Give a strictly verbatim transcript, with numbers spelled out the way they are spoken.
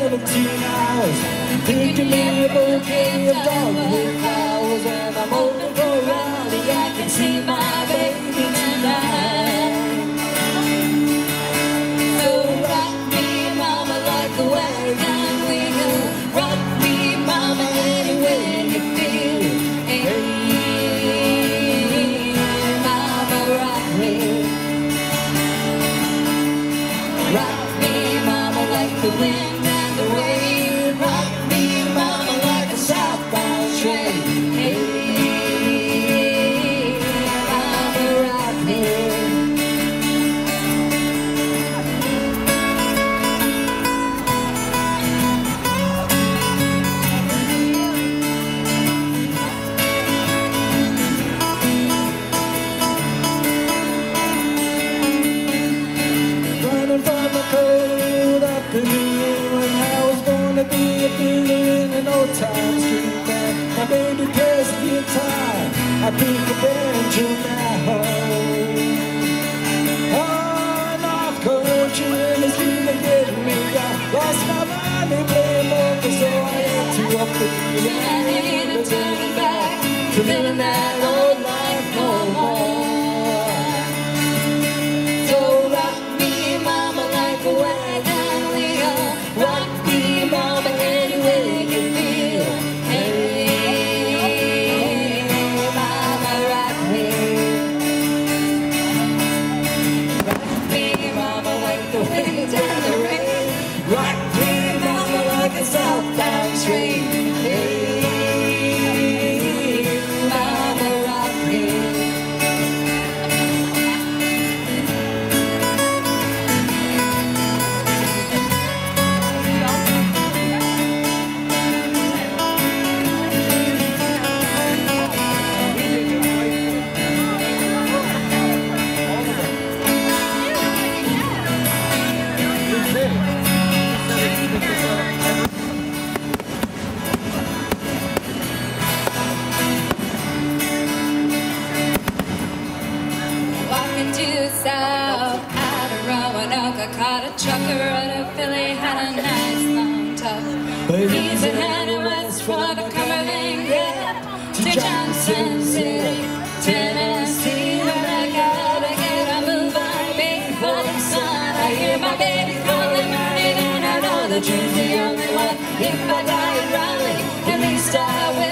seventeen hours, picking me a bouquet of dogwood flowers, and I'm hoping for a rally. I can see my baby tonight. So rock me, mama, like the wagon wheel. Rock me, mama, any way you feel. Hey, mama, rock me. Rock me, mama, like the wind and the rain. Rock me, mama, like a southbound train. Hey, mama, rock me. Running from the cold up in the air, and I was gonna be a fiddler in an old time street band. My baby plays the guitar, I pick a banjo now. Oh, North Country and it's really getting me down. Lost my money playing poker, so I had to up the beat. I ain't no turning back to living that old life no more. So rock me, mama, like a wagon wheel. Rock me, mama, any way you feel. Hey, mama, rock me. Rock me, mama, like the wind and the rain. Rock me, mama, like a southbound train. Hey, mama, rock me. Walking due south out of Roanoke, I caught a trucker out of Philly, had a nice long talk. He's a headed west for the Cumberland Gap to Johnson City, Tennessee. But I gotta get a move on before the sun. I hear my baby calling my name, and I know the dream's the only one. If I die in Raleigh, at least I will.